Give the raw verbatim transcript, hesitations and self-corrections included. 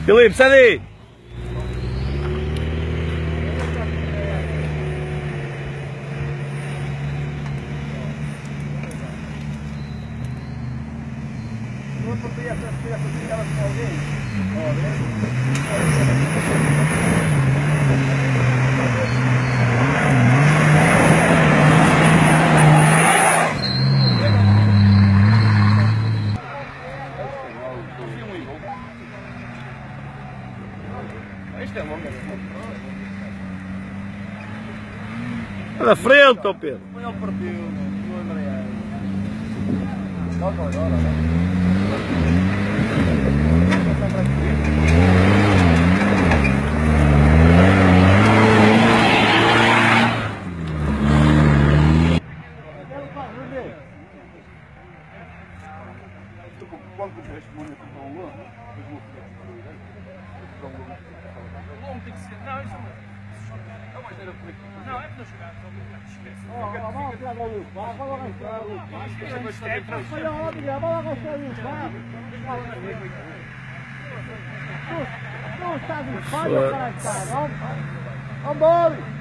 Filipe, sai daí! Não apertei essa peça de cara com alguém. Isto é longa. Olha na frente, ó Pedro! Foi ao partido, não André. Volta agora, né? Quando tu fez muito para o Lula, depois vou para o Lula. O Lula tem que ser. Não, isso não. Mas era por aqui. Não, é para jogar. Vamos tirar a luz, vamos arrastar a luz. Olha a obra, vamos arrastar a luz. Não está de falha para cá, vamos embora.